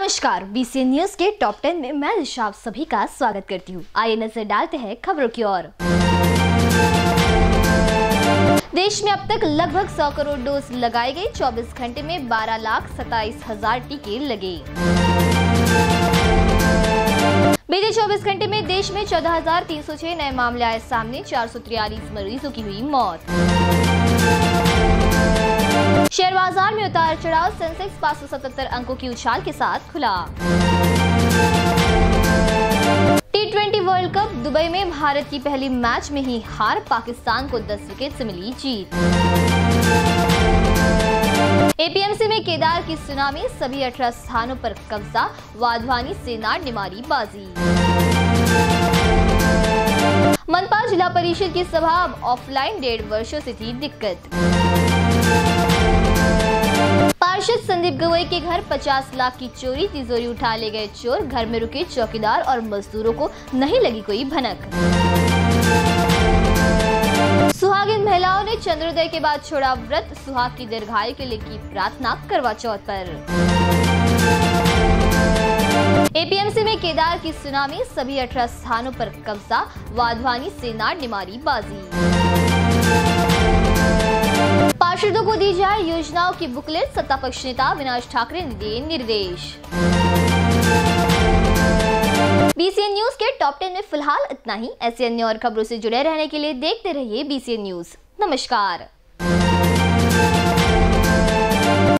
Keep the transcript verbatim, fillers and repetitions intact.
नमस्कार, BCN news के top ten में मैं दिशा आप सभी का स्वागत करती हूँ। आइए नजर डालते हैं खबरों की ओर। देश में अब तक लगभग सौ करोड़ डोज लगाई गई। चौबीस घंटे में बारह लाख सत्ताईस हजार टीके लगे। बीते चौबीस घंटे में देश में चौदह हजार तीन सौ छह नए मामले आए सामने। चार सौ तिरालीस मरीजों की हुई मौत। शेयर बाजार में उतार चढ़ाव। सेंसेक्स पाँच सौ सतहत्तर अंकों की उछाल के साथ खुला। T twenty world cup Dubai में भारत की पहली मैच में ही हार। पाकिस्तान को दस विकेट से मिली जीत। एपीएमसी में केदार की सुनामी। सभी अठारह स्थानों पर कब्जा। वाधवानी सेनाड ने मारी बाजी। मनपा जिला परिषद की सभा अब ऑफलाइन। डेढ़ वर्षों से थी दिक्कत। पार्षद संदीप गवई के घर पचास लाख की चोरी। तिजोरी उठा ले गए चोर। घर में रुके चौकीदार और मजदूरों को नहीं लगी कोई भनक। सुहागिन महिलाओं ने चंद्रोदय के बाद छोड़ा व्रत। सुहाग की दीर्घायु के लिए की प्रार्थना करवा चौथ पर। एपीएमसी में केदार की सुनामी। सभी अठारह स्थानों पर कब्जा। वाधवानी सेनाड ने मारी बाजी। पार्षदों को दी जाए योजनाओं की बुकलेट। सत्ता पक्ष नेता विनाश ठाकरे ने दिए निर्देश। बीसीएन न्यूज के टॉप टेन में फिलहाल इतना ही। ऐसी अन्य और खबरों से जुड़े रहने के लिए देखते रहिए बीसीएन न्यूज। नमस्कार।